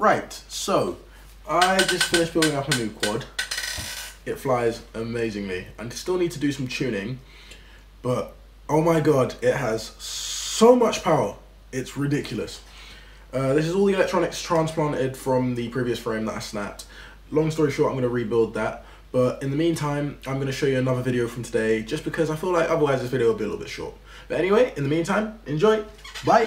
Right, so I just finished building up a new quad. It flies amazingly. I still need to do some tuning, but oh my god, it has so much power. It's ridiculous. This is all the electronics transplanted from the previous frame that I snapped. Long story short, I'm going to rebuild that. But in the meantime, I'm going to show you another video from today, just because I feel like otherwise this video will be a little bit short. But anyway, in the meantime, enjoy. Bye.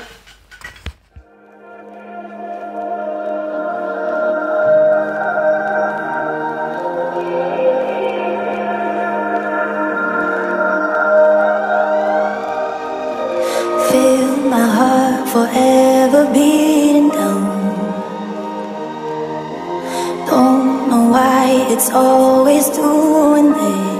Feel my heart forever beating down. Don't know why it's always doing this.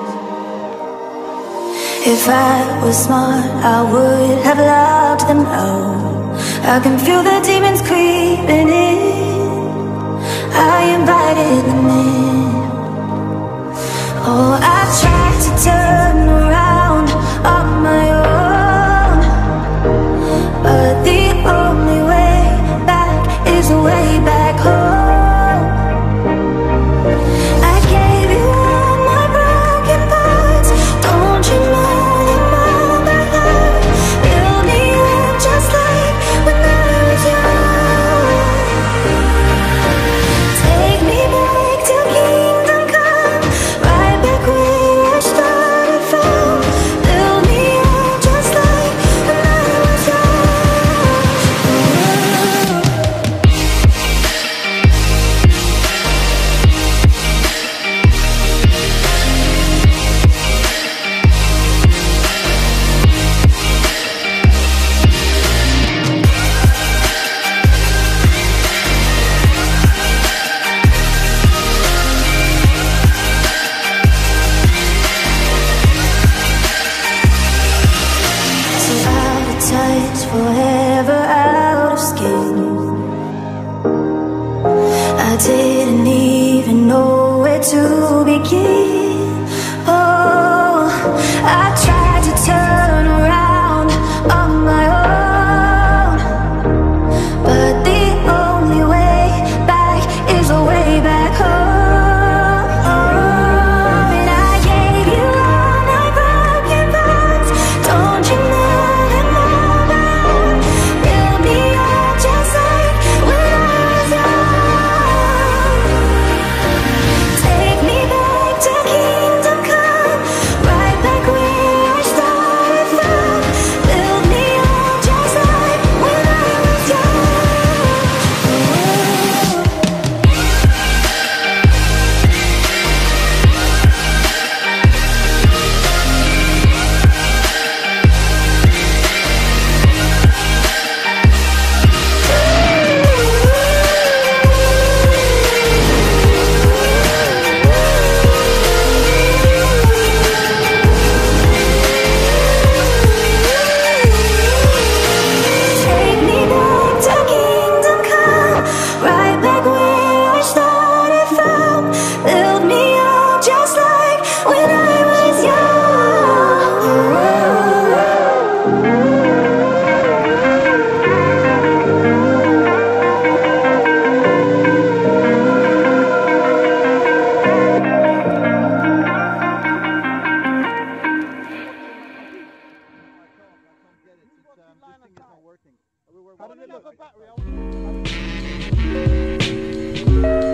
If I was smart, I would have locked them out. I can feel the demons creeping in. I invited them in. Oh, I tried to turn around on my own, but the only way back is the way back home. I gave you all my broken parts. Don't you know them all by heart? Build me up just like when I was young. Take me back till kingdom come, right back where I started from. Build me up just like when I was young. So out of touch, forever out of skin. I didn't even know where to begin. Oh, I tried to turn around on my own, but the only way back is the way back home. And I gave you all my broken parts. Don't you know them all by heart? Build me up just like when I was young. Take me back to kingdom come, right back where I started from. Build me up just like when I was young. Take me back to kingdom come, right back where I started from. Build me up just like when I was How does it look?